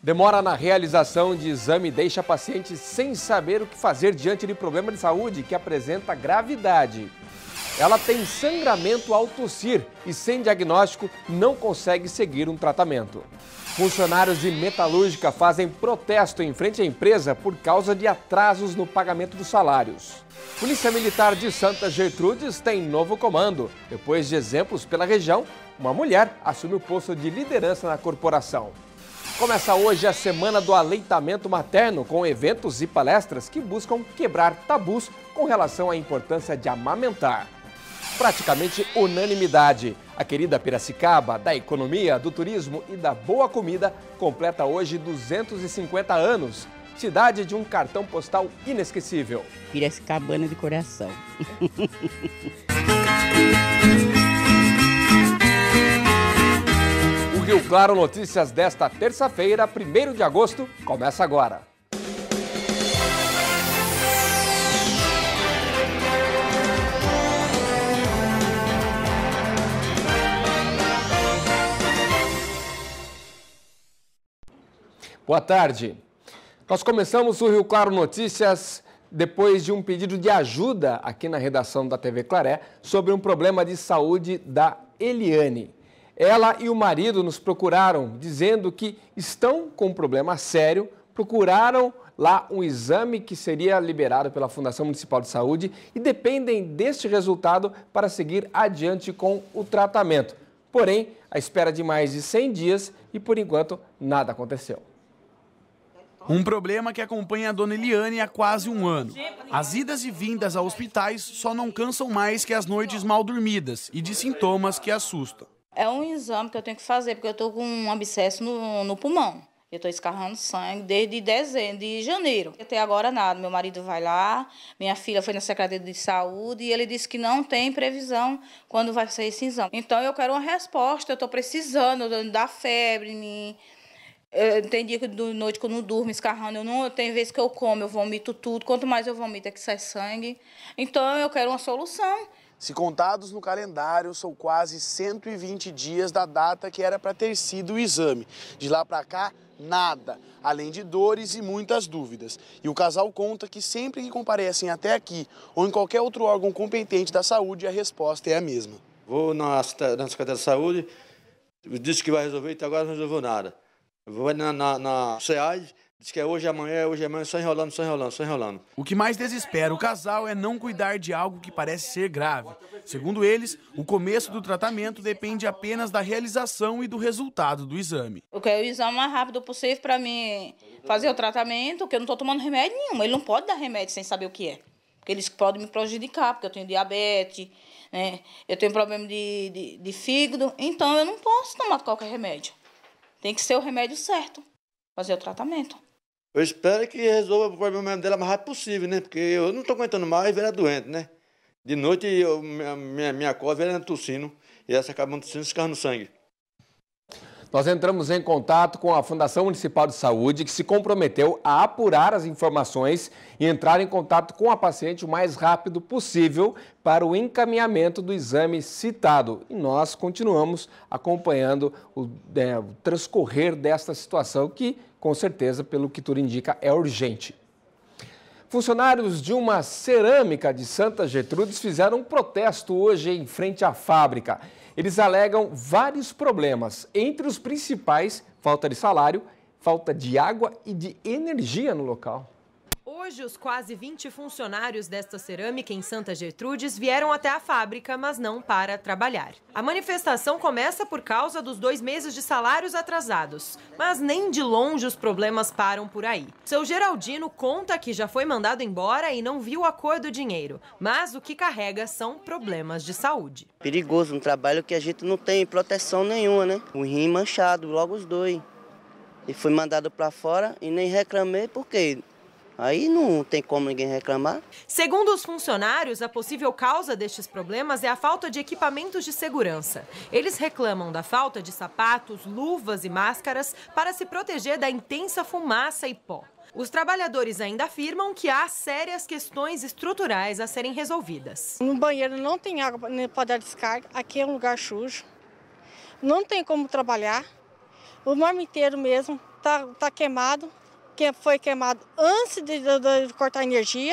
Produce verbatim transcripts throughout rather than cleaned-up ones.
Demora na realização de exame deixa paciente sem saber o que fazer diante de problema de saúde que apresenta gravidade. Ela tem sangramento ao tossir e, sem diagnóstico, não consegue seguir um tratamento. Funcionários de metalúrgica fazem protesto em frente à empresa por causa de atrasos no pagamento dos salários. Polícia Militar de Santa Gertrudes tem novo comando. Depois de exemplos pela região, uma mulher assume o posto de liderança na corporação. Começa hoje a Semana do Aleitamento Materno, com eventos e palestras que buscam quebrar tabus com relação à importância de amamentar. Praticamente unanimidade. A querida Piracicaba, da economia, do turismo e da boa comida, completa hoje duzentos e cinquenta anos. Cidade de um cartão postal inesquecível. Piracicabana de coração. O Rio Claro Notícias desta terça-feira, primeiro de agosto, começa agora. Boa tarde. Nós começamos o Rio Claro Notícias depois de um pedido de ajuda aqui na redação da T V Claré sobre um problema de saúde da Eliane. Ela e o marido nos procuraram dizendo que estão com um problema sério, procuraram lá um exame que seria liberado pela Fundação Municipal de Saúde e dependem deste resultado para seguir adiante com o tratamento. Porém, a espera de mais de cem dias e, por enquanto, nada aconteceu. Um problema que acompanha a dona Eliane há quase um ano. As idas e vindas a hospitais só não cansam mais que as noites mal dormidas e de sintomas que assustam. É um exame que eu tenho que fazer, porque eu estou com um abscesso no, no pulmão. Eu estou escarrando sangue desde dezembro, de janeiro. Até agora nada. Meu marido vai lá, minha filha foi na Secretaria de Saúde e ele disse que não tem previsão quando vai ser esse exame. Então eu quero uma resposta, eu estou precisando da febre, me... Eu, tem dia que de noite que eu não durmo escarrando, eu não, tem vezes que eu como, eu vomito tudo, quanto mais eu vomito é que sai sangue. Então eu quero uma solução. Se contados no calendário, são quase cento e vinte dias da data que era para ter sido o exame. De lá para cá, nada, além de dores e muitas dúvidas. E o casal conta que sempre que comparecem até aqui ou em qualquer outro órgão competente da saúde, a resposta é a mesma. Vou na, na Secretaria de Saúde, disse que vai resolver e até agora não resolveu nada. Vou na, na, na C A D, diz que é hoje, amanhã, hoje, amanhã, só enrolando, só enrolando, só enrolando. O que mais desespera o casal é não cuidar de algo que parece ser grave. Segundo eles, o começo do tratamento depende apenas da realização e do resultado do exame. Eu quero o exame o mais rápido possível para mim fazer o tratamento, porque eu não estou tomando remédio nenhum. Ele não pode dar remédio sem saber o que é. Porque eles podem me prejudicar, porque eu tenho diabetes, né? Eu tenho problema de, de, de fígado, então eu não posso tomar qualquer remédio. Tem que ser o remédio certo, fazer o tratamento. Eu espero que resolva o problema dela o mais rápido possível, né? Porque eu não estou aguentando mais ver ela doente, né? De noite, eu, minha, minha, minha cor, ver ela tossindo, e essa acaba tossindo, escarrando sangue. Nós entramos em contato com a Fundação Municipal de Saúde, que se comprometeu a apurar as informações e entrar em contato com a paciente o mais rápido possível para o encaminhamento do exame citado. E nós continuamos acompanhando o, é, o transcorrer desta situação, que, com certeza, pelo que tudo indica, é urgente. Funcionários de uma cerâmica de Santa Gertrudes fizeram um protesto hoje em frente à fábrica. Eles alegam vários problemas, entre os principais, falta de salário, falta de água e de energia no local. Hoje, os quase vinte funcionários desta cerâmica em Santa Gertrudes vieram até a fábrica, mas não para trabalhar. A manifestação começa por causa dos dois meses de salários atrasados, mas nem de longe os problemas param por aí. Seu Geraldino conta que já foi mandado embora e não viu a cor do dinheiro, mas o que carrega são problemas de saúde. Perigoso, um trabalho que a gente não tem proteção nenhuma, né? O rim manchado, logo os dois. E fui mandado para fora e nem reclamei porque... Aí não tem como ninguém reclamar. Segundo os funcionários, a possível causa destes problemas é a falta de equipamentos de segurança. Eles reclamam da falta de sapatos, luvas e máscaras para se proteger da intensa fumaça e pó. Os trabalhadores ainda afirmam que há sérias questões estruturais a serem resolvidas. No banheiro não tem água para dar descarga, aqui é um lugar sujo. Não tem como trabalhar. O marmiteiro mesmo tá, tá queimado, que foi queimado antes de, de, de cortar a energia.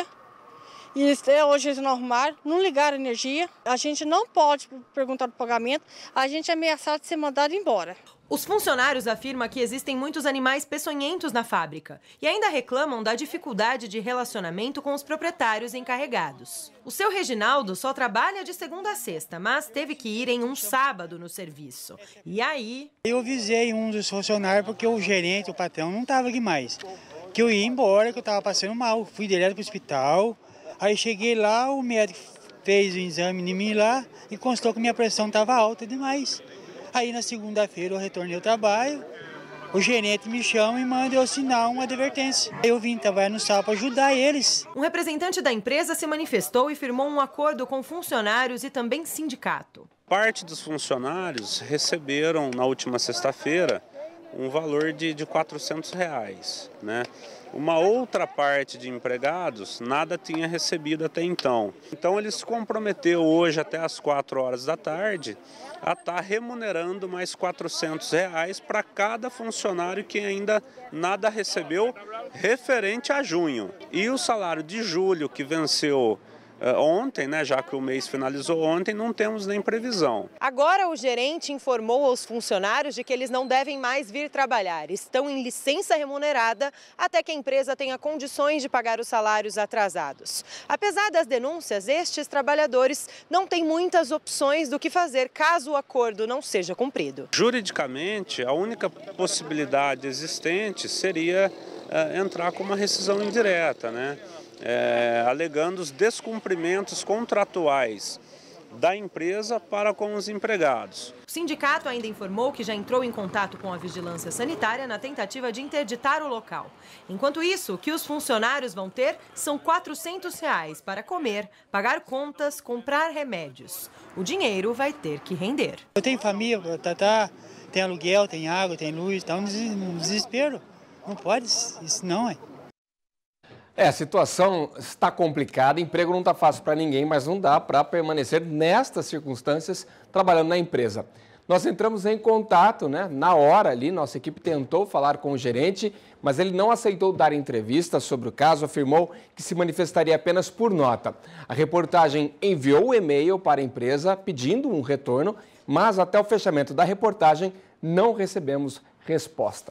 E hoje eles não arrumaram, não ligaram a energia. A gente não pode perguntar do pagamento, a gente é ameaçado de ser mandado embora. Os funcionários afirmam que existem muitos animais peçonhentos na fábrica e ainda reclamam da dificuldade de relacionamento com os proprietários encarregados. O seu Reginaldo só trabalha de segunda a sexta, mas teve que ir em um sábado no serviço. E aí... Eu avisei um dos funcionários porque o gerente, o patrão, não estava aqui mais. Que eu ia embora, que eu estava passando mal. Fui direto para o hospital, aí cheguei lá, o médico fez o exame em mim lá e constatou que minha pressão estava alta demais. Aí na segunda-feira eu retornei ao trabalho, o gerente me chama e manda eu assinar uma advertência. Eu vim trabalhar no sábado para ajudar eles. Um representante da empresa se manifestou e firmou um acordo com funcionários e também sindicato. Parte dos funcionários receberam na última sexta-feira um valor de, de quatrocentos reais, né? Uma outra parte de empregados nada tinha recebido até então. Então ele se comprometeu hoje até às quatro horas da tarde a estar remunerando mais quatrocentos reais para cada funcionário que ainda nada recebeu referente a junho. E o salário de julho, que venceu uh, ontem, né, já que o mês finalizou ontem, não temos nem previsão. Agora o gerente informou aos funcionários de que eles não devem mais vir trabalhar. Estão em licença remunerada até que a empresa tenha condições de pagar os salários atrasados. Apesar das denúncias, estes trabalhadores não têm muitas opções do que fazer caso o acordo não seja cumprido. Juridicamente, a única possibilidade existente seria uh, entrar com uma rescisão indireta, né? É, alegando os descumprimentos contratuais da empresa para com os empregados. O sindicato ainda informou que já entrou em contato com a vigilância sanitária na tentativa de interditar o local. Enquanto isso, o que os funcionários vão ter são quatrocentos reais para comer, pagar contas, comprar remédios. O dinheiro vai ter que render. Eu tenho família, tá, tá, tem aluguel, tem água, tem luz, está um desespero. Não pode, isso não é. É, a situação está complicada, emprego não está fácil para ninguém, mas não dá para permanecer nestas circunstâncias trabalhando na empresa. Nós entramos em contato, né, na hora ali, nossa equipe tentou falar com o gerente, mas ele não aceitou dar entrevista sobre o caso, afirmou que se manifestaria apenas por nota. A reportagem enviou o e-mail para a empresa pedindo um retorno, mas até o fechamento da reportagem não recebemos resposta.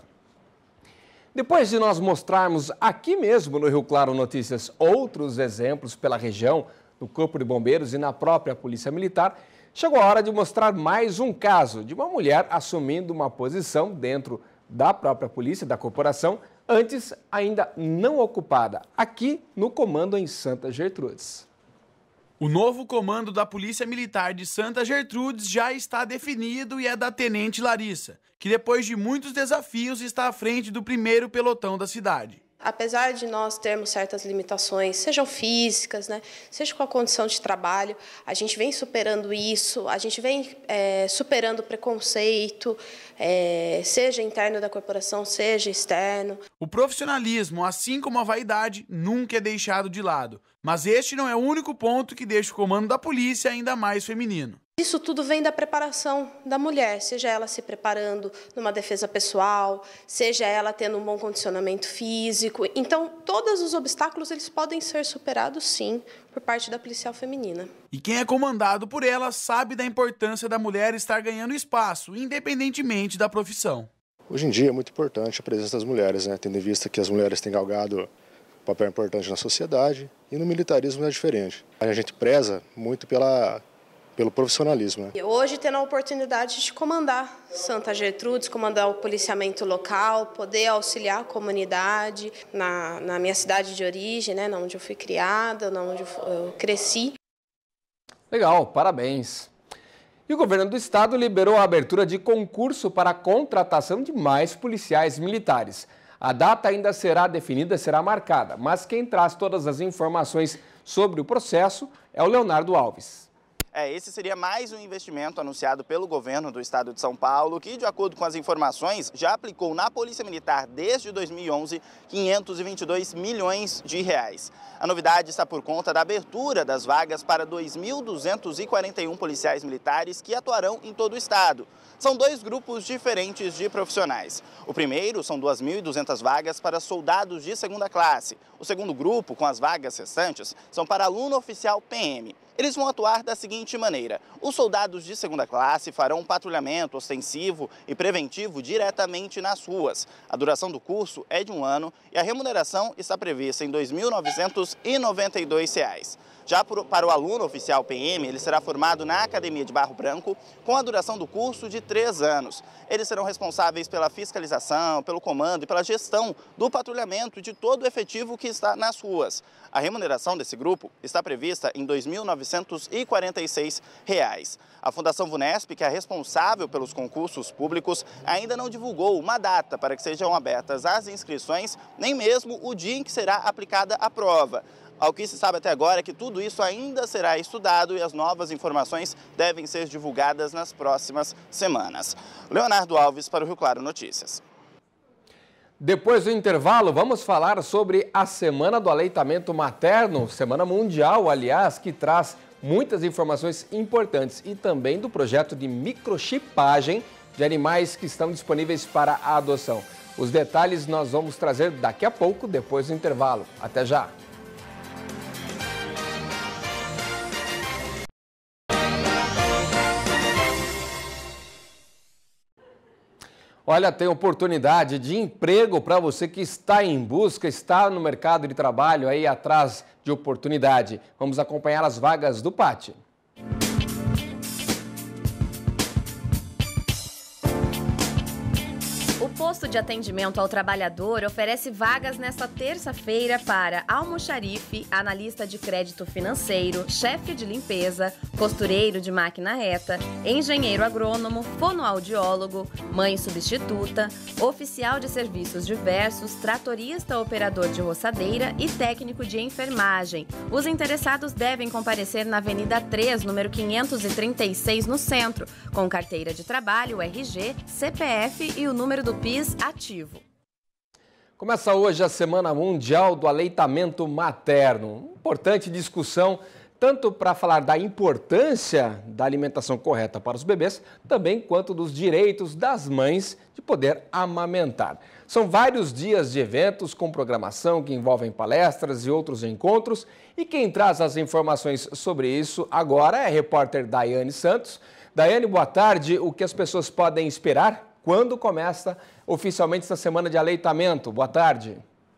Depois de nós mostrarmos aqui mesmo no Rio Claro Notícias outros exemplos pela região, no Corpo de Bombeiros e na própria Polícia Militar, chegou a hora de mostrar mais um caso de uma mulher assumindo uma posição dentro da própria polícia, da corporação, antes ainda não ocupada, aqui no comando em Santa Gertrudes. O novo comando da Polícia Militar de Santa Gertrudes já está definido e é da Tenente Larissa, que depois de muitos desafios está à frente do primeiro pelotão da cidade. Apesar de nós termos certas limitações, sejam físicas, né, seja com a condição de trabalho, a gente vem superando isso, a gente vem é, superando o preconceito, é, seja interno da corporação, seja externo. O profissionalismo, assim como a vaidade, nunca é deixado de lado. Mas este não é o único ponto que deixa o comando da polícia ainda mais feminino. Isso tudo vem da preparação da mulher, seja ela se preparando numa defesa pessoal, seja ela tendo um bom condicionamento físico. Então, todos os obstáculos eles podem ser superados, sim, por parte da policial feminina. E quem é comandado por ela sabe da importância da mulher estar ganhando espaço, independentemente da profissão. Hoje em dia é muito importante a presença das mulheres, né? Tendo em vista que as mulheres têm galgado um papel importante na sociedade e no militarismo não é diferente. A gente preza muito pela... pelo profissionalismo. Né? Hoje, tendo a oportunidade de comandar Santa Gertrudes, comandar o policiamento local, poder auxiliar a comunidade na, na minha cidade de origem, né, onde eu fui criada, onde eu cresci. Legal, parabéns. E o governo do estado liberou a abertura de concurso para a contratação de mais policiais militares. A data ainda será definida, será marcada, mas quem traz todas as informações sobre o processo é o Leonardo Alves. É, esse seria mais um investimento anunciado pelo governo do estado de São Paulo, que, de acordo com as informações, já aplicou na Polícia Militar desde dois mil e onze quinhentos e vinte e dois milhões de reais. A novidade está por conta da abertura das vagas para dois mil duzentos e quarenta e um policiais militares que atuarão em todo o estado. São dois grupos diferentes de profissionais. O primeiro são duas mil e duzentas vagas para soldados de segunda classe. O segundo grupo, com as vagas restantes, são para aluno oficial P M. Eles vão atuar da seguinte maneira: os soldados de segunda classe farão um patrulhamento ostensivo e preventivo diretamente nas ruas. A duração do curso é de um ano e a remuneração está prevista em dois mil novecentos e noventa e dois reais. Já para o aluno oficial P M, ele será formado na Academia de Barro Branco com a duração do curso de três anos. Eles serão responsáveis pela fiscalização, pelo comando e pela gestão do patrulhamento de todo o efetivo que está nas ruas. A remuneração desse grupo está prevista em dois mil novecentos e quarenta e seis reais. A Fundação Vunesp, que é responsável pelos concursos públicos, ainda não divulgou uma data para que sejam abertas as inscrições, nem mesmo o dia em que será aplicada a prova. Ao que se sabe até agora é que tudo isso ainda será estudado e as novas informações devem ser divulgadas nas próximas semanas. Leonardo Alves para o Rio Claro Notícias. Depois do intervalo, vamos falar sobre a Semana do Aleitamento Materno, Semana Mundial, aliás, que traz muitas informações importantes e também do projeto de microchipagem de animais que estão disponíveis para a adoção. Os detalhes nós vamos trazer daqui a pouco, depois do intervalo. Até já! Olha, tem oportunidade de emprego para você que está em busca, está no mercado de trabalho aí atrás de oportunidade. Vamos acompanhar as vagas do Pátio. O posto de atendimento ao trabalhador oferece vagas nesta terça-feira para almoxarife, analista de crédito financeiro, chefe de limpeza, costureiro de máquina reta, engenheiro agrônomo, fonoaudiólogo, mãe substituta, oficial de serviços diversos, tratorista operador de roçadeira e técnico de enfermagem. Os interessados devem comparecer na Avenida três, número quinhentos e trinta e seis, no centro, com carteira de trabalho, R G, C P F e o número do P I S ativo. Começa hoje a Semana Mundial do Aleitamento Materno. Importante discussão, tanto para falar da importância da alimentação correta para os bebês, também quanto dos direitos das mães de poder amamentar. São vários dias de eventos com programação que envolvem palestras e outros encontros. E quem traz as informações sobre isso agora é a repórter Daiane Santos. Daiane, boa tarde. O que as pessoas podem esperar? Quando começa oficialmente essa semana de aleitamento? Boa tarde.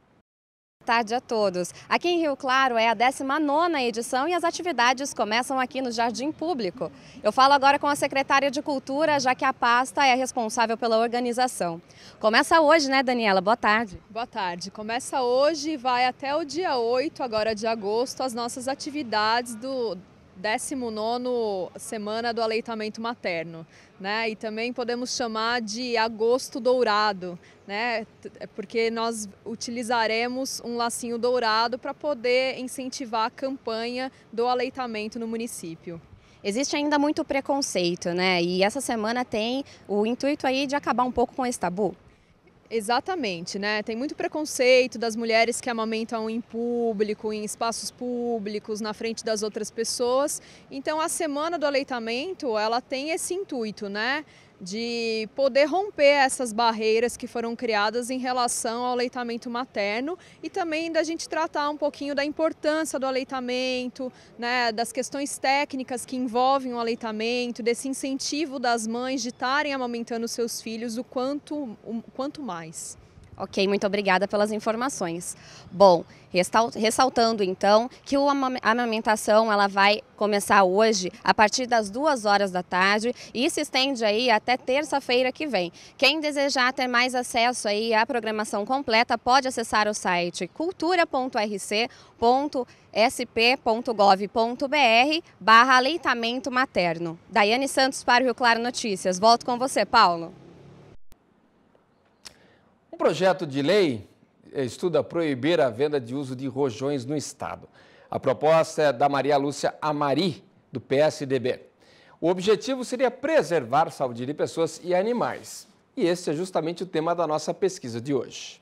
Boa tarde a todos. Aqui em Rio Claro é a décima nona edição e as atividades começam aqui no Jardim Público. Eu falo agora com a secretária de Cultura, já que a pasta é responsável pela organização. Começa hoje, né, Daniela? Boa tarde. Boa tarde. Começa hoje e vai até o dia oito, agora de agosto, as nossas atividades do décima nona Semana do Aleitamento Materno, né? E também podemos chamar de Agosto Dourado, né? Porque nós utilizaremos um lacinho dourado para poder incentivar a campanha do aleitamento no município. Existe ainda muito preconceito, né? E essa semana tem o intuito aí de acabar um pouco com esse tabu. Exatamente, né? Tem muito preconceito das mulheres que amamentam em público, em espaços públicos, na frente das outras pessoas. Então a Semana do Aleitamento, ela tem esse intuito, né? De poder romper essas barreiras que foram criadas em relação ao aleitamento materno e também da gente tratar um pouquinho da importância do aleitamento, né, das questões técnicas que envolvem o aleitamento, desse incentivo das mães de estarem amamentando seus filhos o quanto, o quanto mais. Ok, muito obrigada pelas informações. Bom, ressaltando então que a amamentação ela vai começar hoje a partir das duas horas da tarde e se estende aí até terça-feira que vem. Quem desejar ter mais acesso aí à programação completa pode acessar o site cultura ponto r c ponto s p ponto gov ponto b r barra aleitamento materno. Daiane Santos para o Rio Claro Notícias. Volto com você, Paulo. Um projeto de lei estuda proibir a venda de uso de rojões no estado. A proposta é da Maria Lúcia Amari, do P S D B. O objetivo seria preservar a saúde de pessoas e animais. E esse é justamente o tema da nossa pesquisa de hoje.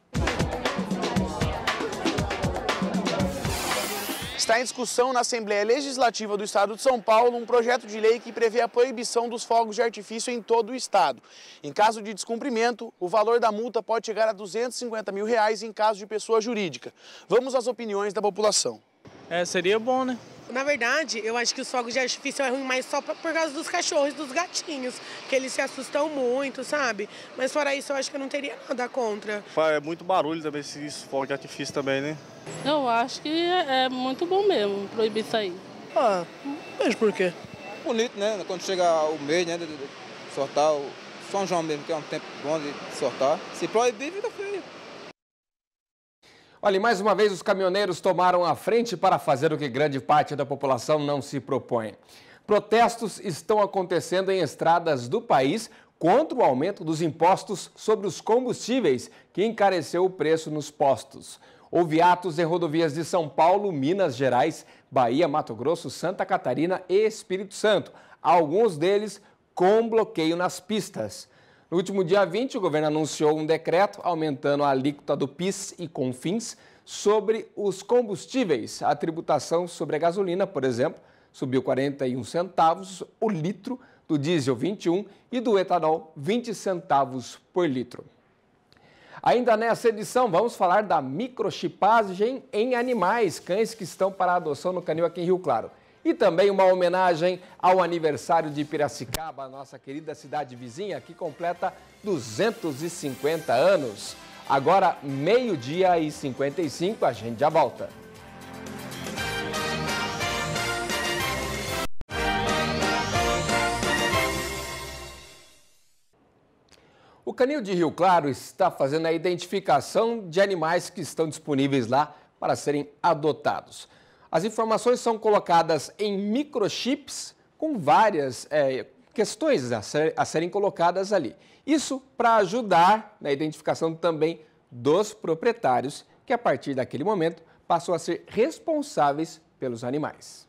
Está em discussão na Assembleia Legislativa do Estado de São Paulo um projeto de lei que prevê a proibição dos fogos de artifício em todo o estado. Em caso de descumprimento, o valor da multa pode chegar a duzentos e cinquenta mil reais em caso de pessoa jurídica. Vamos às opiniões da população. É, seria bom, né? Na verdade, eu acho que os fogos de artifício é ruim mais só por causa dos cachorros e dos gatinhos, que eles se assustam muito, sabe? Mas fora isso, eu acho que eu não teria nada contra. É muito barulho também esses fogos de artifício também, né? Eu acho que é muito bom mesmo proibir isso aí. Ah, não vejo por quê. Bonito, né? Quando chega o mês, né, de sortar o São João mesmo, que é um tempo bom de sortar. Se proibir, fica feio. Olha, e mais uma vez os caminhoneiros tomaram a frente para fazer o que grande parte da população não se propõe. Protestos estão acontecendo em estradas do país contra o aumento dos impostos sobre os combustíveis, que encareceu o preço nos postos. Houve atos em rodovias de São Paulo, Minas Gerais, Bahia, Mato Grosso, Santa Catarina e Espírito Santo, alguns deles com bloqueio nas pistas. No último dia vinte, o governo anunciou um decreto aumentando a alíquota do PIS e CONFINS sobre os combustíveis. A tributação sobre a gasolina, por exemplo, subiu quarenta e um centavos o litro, do diesel vinte e um e do etanol vinte centavos por litro. Ainda nessa edição, vamos falar da microchipagem em animais, cães que estão para adoção no canil aqui em Rio Claro. E também uma homenagem ao aniversário de Piracicaba, nossa querida cidade vizinha, que completa duzentos e cinquenta anos. Agora, meio-dia e cinquenta e cinco, a gente já volta. O Canil de Rio Claro está fazendo a identificação de animais que estão disponíveis lá para serem adotados. As informações são colocadas em microchips com várias é, questões a, ser, a serem colocadas ali. Isso para ajudar na identificação também dos proprietários, que a partir daquele momento passam a ser responsáveis pelos animais.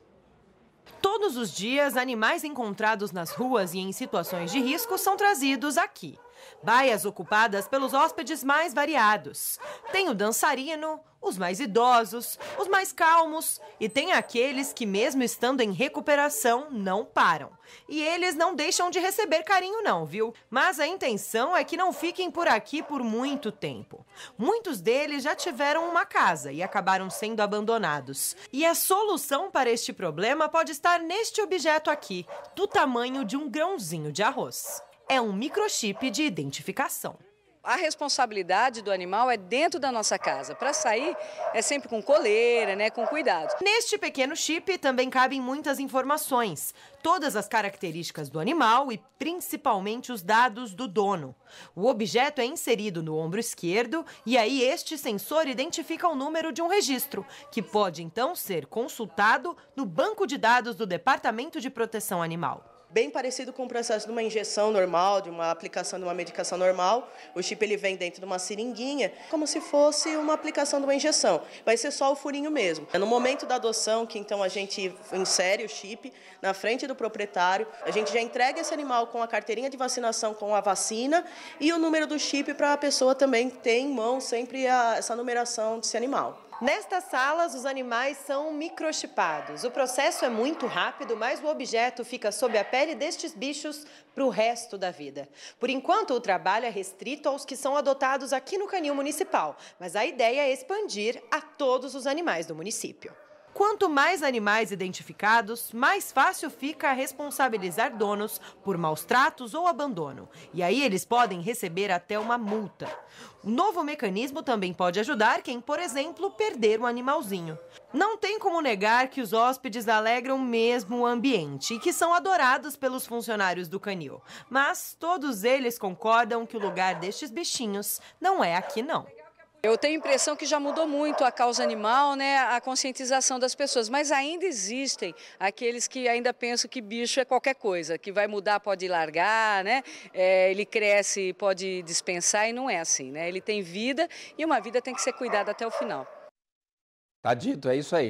Todos os dias, animais encontrados nas ruas e em situações de risco são trazidos aqui. Baias ocupadas pelos hóspedes mais variados. Tem o dançarino, os mais idosos, os mais calmos e tem aqueles que, mesmo estando em recuperação, não param. E eles não deixam de receber carinho não, viu? Mas a intenção é que não fiquem por aqui por muito tempo. Muitos deles já tiveram uma casa e acabaram sendo abandonados. E a solução para este problema pode estar neste objeto aqui, do tamanho de um grãozinho de arroz. É um microchip de identificação. A responsabilidade do animal é dentro da nossa casa. Para sair, é sempre com coleira, né, com cuidado. Neste pequeno chip também cabem muitas informações. Todas as características do animal e principalmente os dados do dono. O objeto é inserido no ombro esquerdo e aí este sensor identifica o número de um registro, que pode então ser consultado no banco de dados do Departamento de Proteção Animal. Bem parecido com o processo de uma injeção normal, de uma aplicação de uma medicação normal. O chip ele vem dentro de uma seringuinha, como se fosse uma aplicação de uma injeção. Vai ser só o furinho mesmo. É no momento da adoção que então a gente insere o chip na frente do proprietário, a gente já entrega esse animal com a carteirinha de vacinação com a vacina e o número do chip para a pessoa também ter em mão sempre a, essa numeração desse animal. Nestas salas, os animais são microchipados. O processo é muito rápido, mas o objeto fica sob a pele destes bichos para o resto da vida. Por enquanto, o trabalho é restrito aos que são adotados aqui no canil municipal, mas a ideia é expandir a todos os animais do município. Quanto mais animais identificados, mais fácil fica responsabilizar donos por maus tratos ou abandono. E aí eles podem receber até uma multa. O novo mecanismo também pode ajudar quem, por exemplo, perder um animalzinho. Não tem como negar que os hóspedes alegram mesmo o ambiente e que são adorados pelos funcionários do canil. Mas todos eles concordam que o lugar destes bichinhos não é aqui não. Eu tenho a impressão que já mudou muito a causa animal, né, a conscientização das pessoas, mas ainda existem aqueles que ainda pensam que bicho é qualquer coisa, que vai mudar, pode largar, né, é, ele cresce, pode dispensar e não é assim, né, ele tem vida e uma vida tem que ser cuidada até o final. Tá dito, é isso aí.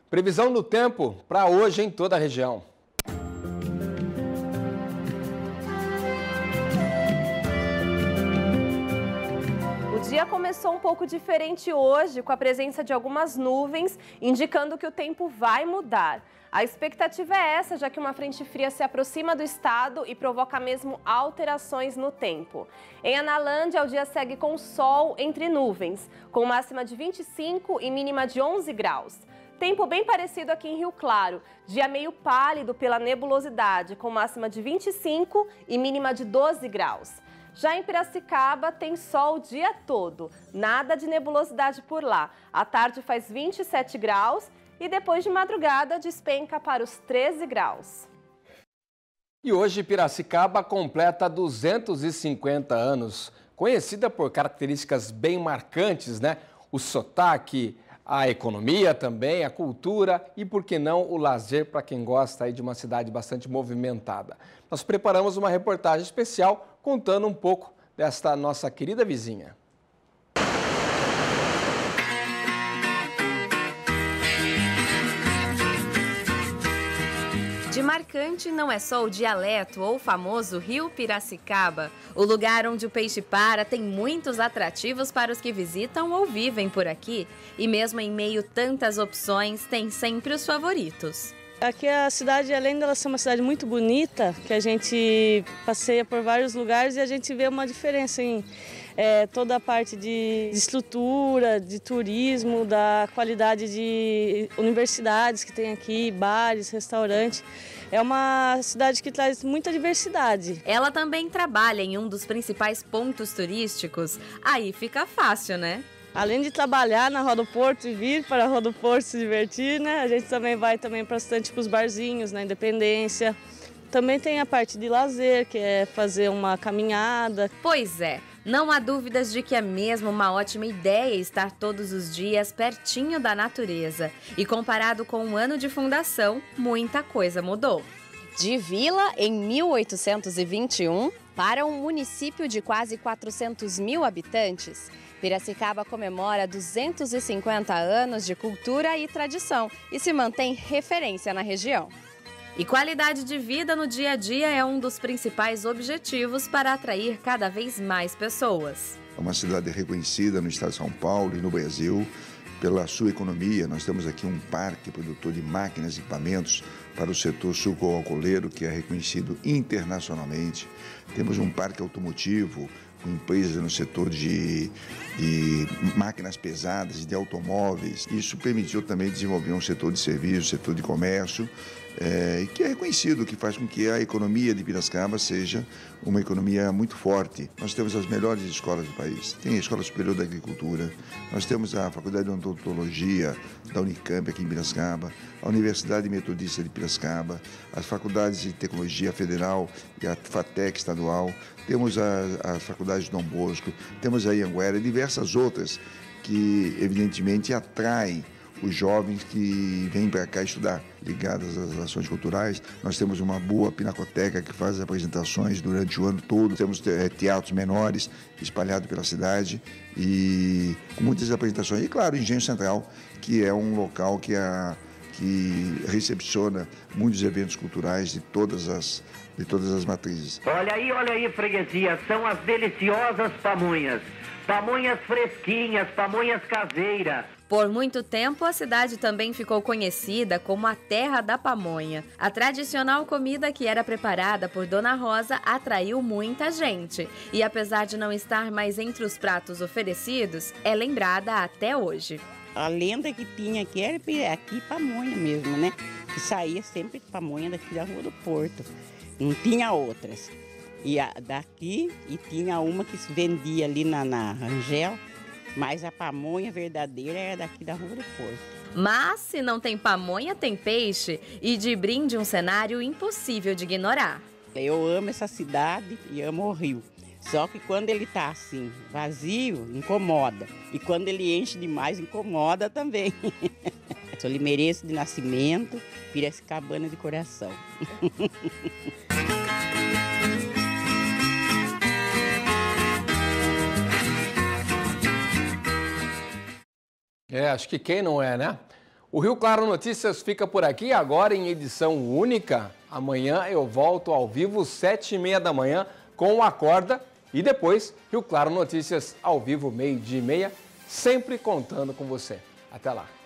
Previsão do tempo para hoje em toda a região. O dia começou um pouco diferente hoje, com a presença de algumas nuvens, indicando que o tempo vai mudar. A expectativa é essa, já que uma frente fria se aproxima do estado e provoca mesmo alterações no tempo. Em Analândia, o dia segue com sol entre nuvens, com máxima de vinte e cinco e mínima de onze graus. Tempo bem parecido aqui em Rio Claro, dia meio pálido pela nebulosidade, com máxima de vinte e cinco e mínima de doze graus. Já em Piracicaba, tem sol o dia todo, nada de nebulosidade por lá. À tarde faz vinte e sete graus e depois de madrugada despenca para os treze graus. E hoje Piracicaba completa duzentos e cinquenta anos, conhecida por características bem marcantes, né? O sotaque, a economia também, a cultura e, por que não, o lazer para quem gosta aí de uma cidade bastante movimentada. Nós preparamos uma reportagem especial contando um pouco desta nossa querida vizinha. De marcante não é só o dialeto ou o famoso Rio Piracicaba. O lugar onde o peixe para tem muitos atrativos para os que visitam ou vivem por aqui. E mesmo em meio a tantas opções, tem sempre os favoritos. Aqui a cidade, além dela ser uma cidade muito bonita, que a gente passeia por vários lugares e a gente vê uma diferença em é, toda a parte de estrutura, de turismo, da qualidade de universidades que tem aqui, bares, restaurantes. É uma cidade que traz muita diversidade. Ela também trabalha em um dos principais pontos turísticos. Aí fica fácil, né? Além de trabalhar na Roda do Porto e vir para a Roda do Porto se divertir, né? A gente também vai também bastante para os barzinhos, na Independência. Também tem a parte de lazer, que é fazer uma caminhada. Pois é, não há dúvidas de que é mesmo uma ótima ideia estar todos os dias pertinho da natureza. E comparado com um ano de fundação, muita coisa mudou. De vila em mil oitocentos e vinte e um para um município de quase quatrocentos mil habitantes, Piracicaba comemora duzentos e cinquenta anos de cultura e tradição e se mantém referência na região. E qualidade de vida no dia a dia é um dos principais objetivos para atrair cada vez mais pessoas. É uma cidade reconhecida no estado de São Paulo e no Brasil pela sua economia. Nós temos aqui um parque produtor de máquinas e equipamentos para o setor sucroalcooleiro, que é reconhecido internacionalmente. Temos um parque automotivo com empresas no setor de, de máquinas pesadas, de automóveis. Isso permitiu também desenvolver um setor de serviços, setor de comércio, é, que é reconhecido, que faz com que a economia de Piracicaba seja uma economia muito forte. Nós temos as melhores escolas do país. Tem a Escola Superior da Agricultura, nós temos a Faculdade de Odontologia da Unicamp aqui em Piracicaba, a Universidade Metodista de Piracicaba, as Faculdades de Tecnologia Federal e a FATEC estadual, temos as faculdades de Dom Bosco, temos a Anhanguera e diversas outras que, evidentemente, atraem os jovens que vêm para cá estudar, ligadas às ações culturais. Nós temos uma boa pinacoteca que faz apresentações durante o ano todo. Temos teatros menores espalhados pela cidade e com muitas apresentações. E, claro, o Engenho Central, que é um local que, a, que recepciona muitos eventos culturais de todas as de todas as matrizes. Olha aí, olha aí, freguesia, são as deliciosas pamonhas. Pamonhas fresquinhas, pamonhas caseiras. Por muito tempo, a cidade também ficou conhecida como a terra da pamonha. A tradicional comida que era preparada por Dona Rosa atraiu muita gente. E apesar de não estar mais entre os pratos oferecidos, é lembrada até hoje. A lenda que tinha aqui era aqui pamonha mesmo, né? Que saía sempre pamonha daqui da Rua do Porto. Não tinha outras. E a, daqui, e tinha uma que se vendia ali na, na Rangel, mas a pamonha verdadeira era daqui da Rua do Porto. Mas se não tem pamonha, tem peixe, e de brinde um cenário impossível de ignorar. Eu amo essa cidade e amo o Rio. Só que quando ele tá assim, vazio, incomoda. E quando ele enche demais, incomoda também. Sou limeirense de nascimento, piracicabana de coração. É, acho que quem não é, né? O Rio Claro Notícias fica por aqui, agora em edição única. Amanhã eu volto ao vivo, sete e meia da manhã, com o Acorda. E depois, Rio Claro Notícias ao vivo, meio-dia e meia, sempre contando com você. Até lá.